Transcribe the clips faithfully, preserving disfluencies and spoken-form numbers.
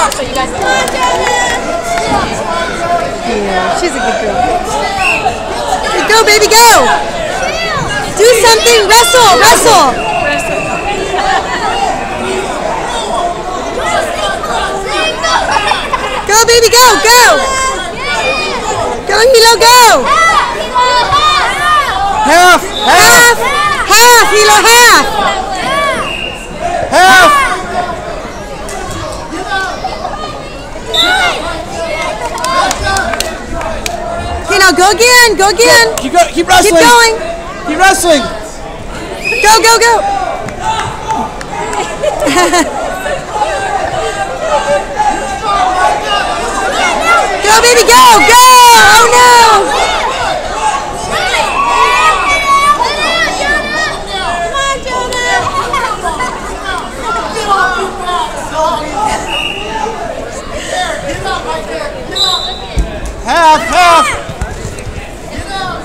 so you guys can Yeah, she's a good girl. Hey, go, baby, go! Do something! Wrestle! Wrestle! Go, baby, go! Go! Go, Hilo, go! Half! Half! Half! Hilo, half! Half! Okay, now go again! Go again! Keep, go, keep wrestling! Keep going! Keep wrestling! Go, go, go! Go, baby, go! Go! Oh, no! Half! Half! Get out!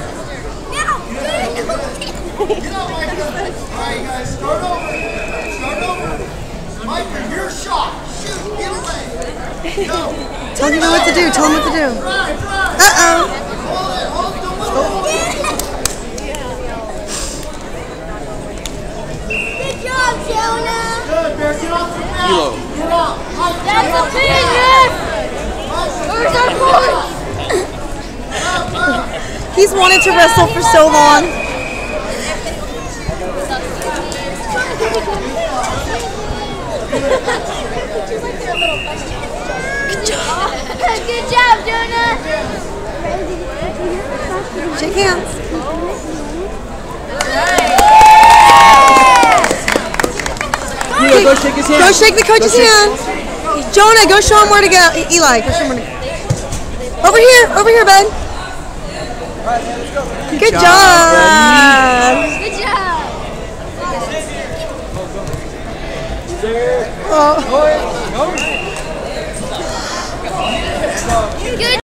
Alright, guys, start over. Start over. Micah, your shot. Shoot, get away. Go. Tell him what to do. Tell him what to do. Uh-oh. Hold it, hold it, hold it. Good job, Jonah. Good, Bear, get off the mat. Hilo. Get off. Micah, That's get a off the big mat. hit. Where's our boy? He's wanted to wrestle for so long. Good job. Good job, Jonah. Shake hands. Hilo, go shake his hand. Go shake the coach's Go shake- hand. Jonah, go show him where to go. Eli, go show him where to go. Over here. Over here, bud. Good job, job. Good job. Oh. Good